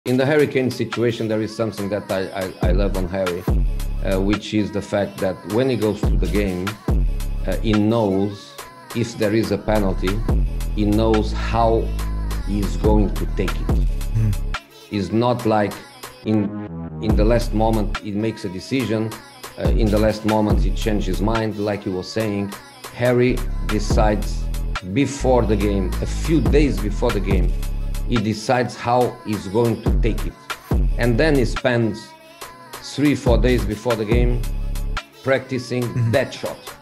In the Harry Kane situation, there is something that I love on Harry, which is the fact that when he goes to the game, he knows if there is a penalty, he knows how he's going to take it. It's not like in the last moment he makes a decision, in the last moment he changes his mind, like he was saying. Harry decides before the game, a few days before the game, he decides how he's going to take it. And then he spends 3-4 days before the game practicing that shot.